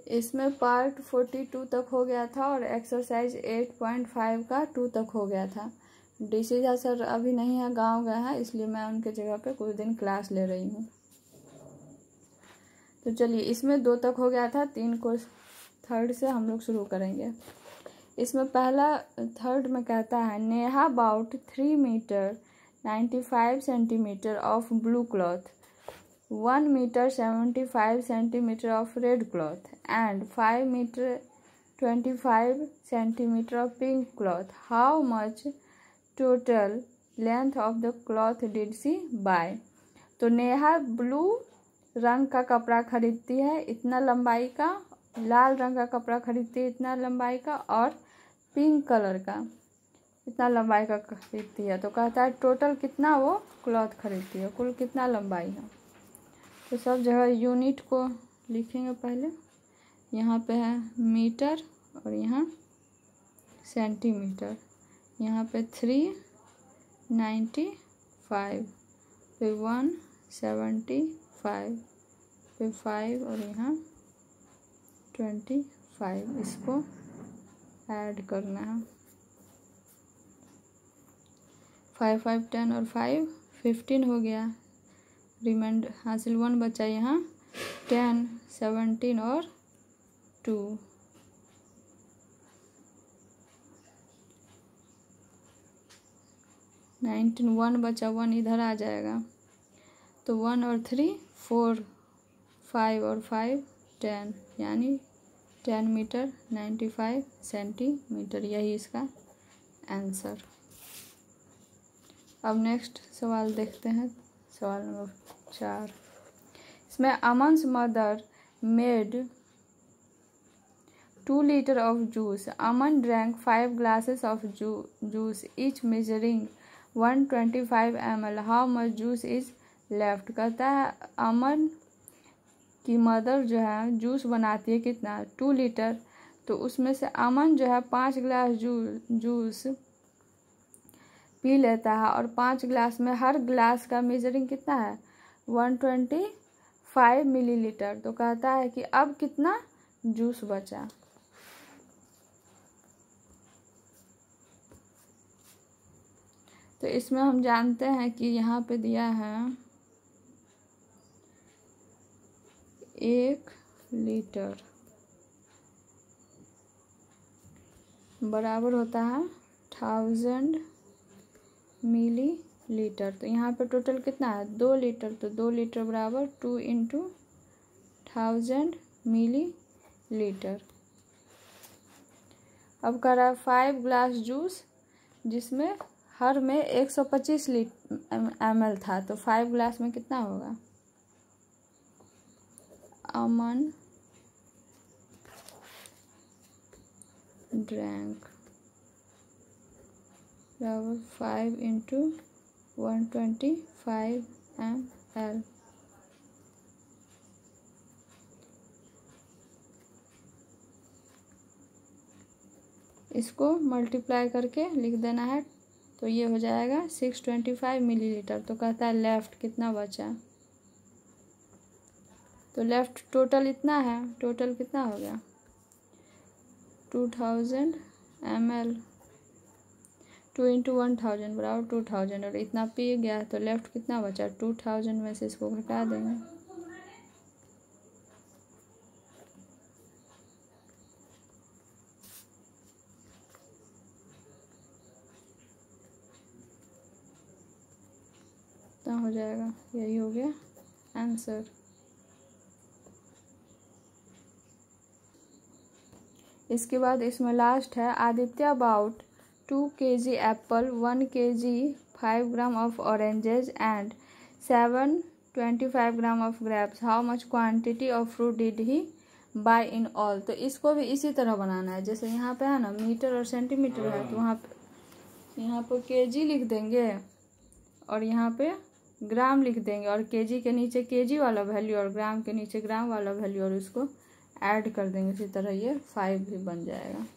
इसमें पार्ट 42 तक हो गया था और एक्सरसाइज 8.5 का 2 तक हो गया था। डीसी झा सर अभी नहीं है, गांव गए हैं, इसलिए मैं उनके जगह पे कुछ दिन क्लास ले रही हूँ। तो चलिए, इसमें 2 तक हो गया था, 3 को थर्ड से हम लोग शुरू करेंगे। इसमें पहला थर्ड में कहता है Neha bought 3 metre 95 centimetre of blue cloth, 1 metre 75 centimetre of red cloth and 5 metre 25 centimetre of pink cloth. How much total length of the cloth did she buy. तो नेहा ब्लू रंग का कपड़ा खरीदती है इतना लंबाई का, लाल रंग का कपड़ा खरीदती है इतना लंबाई का, और पिंक कलर का इतना लंबाई का खरीदती है। तो कहता है टोटल कितना वो क्लॉथ खरीदती है, कुल कितना लंबाई है। तो सब जगह यूनिट को लिखेंगे पहले। यहाँ पे है मीटर और यहाँ सेंटीमीटर। यहाँ पे 395 पे 175 पे 5 और यहाँ 25। इसको ऐड करना है। 5 5 10 और 5 15 हो गया। रिमाइंडर हासिल 1 बचा यहाँ 10 17 और 2। 19 1 बचा, 1 इधर आ जाएगा। तो 1 और 3 4 5 और 5 10, यानी 10 मीटर 95 सेंटीमीटर। यही इसका आंसर। अब नेक्स्ट सवाल देखते हैं, सवाल नंबर 4। इसमें Aman's mother made 2 litre of juice. Aman drank 5 glasses of juice each measuring 125 ml। How much juice is left. कहता है अमन की मदर जो है जूस बनाती है कितना, 2 लीटर। तो उसमें से अमन जो है 5 ग्लास जूस पी लेता है, और 5 ग्लास में हर ग्लास का मेजरिंग कितना है 125 मिलीलीटर। तो कहता है कि अब कितना जूस बचा। तो इसमें हम जानते हैं कि यहाँ पे दिया है 1 लीटर बराबर होता है 1000 मिलीलीटर। तो यहाँ पे टोटल कितना है 2 लीटर। तो 2 लीटर बराबर 2 × 1000 मिलीलीटर। अब कर रहा है 5 ग्लास जूस, जिसमें हर में 125 ml था। तो 5 ग्लास में कितना होगा। अमन ड्रैंक बराबर 5 × 125 ml। इसको मल्टीप्लाई करके लिख देना है। तो ये हो जाएगा 625 मिलीलीटर। तो कहता है लेफ्ट कितना बचा। तो लेफ्ट टोटल इतना है, टोटल कितना हो गया 2000 ml। 2 × 1000 बराबर 2000, और इतना पी गया। तो लेफ्ट कितना बचा 2000 में से इसको घटा देंगे। तो हो जाएगा, यही हो गया आंसर। इसके बाद इसमें लास्ट है Aditya about 2 kg apple, 1 kg 5 gram of oranges and 725 gram of grapes. How much quantity of fruit did he buy in all. तो इसको भी इसी तरह बनाना है, जैसे यहाँ पे है ना मीटर और सेंटीमीटर है, तो यहाँ पे केजी लिख देंगे और यहाँ पे ग्राम लिख देंगे, और केजी के नीचे केजी वाला वैल्यू और ग्राम के नीचे ग्राम वाला वैल्यू, और उसको ऐड कर देंगे। इसी तरह ये 5 भी बन जाएगा।